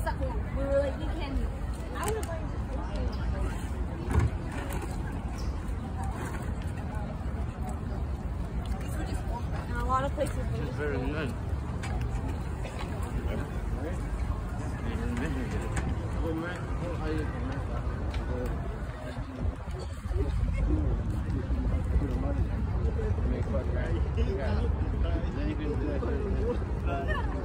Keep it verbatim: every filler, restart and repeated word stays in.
bisa ko. We were like, we can. I would have liked in a lot of places. It's very nice. Then you can do that.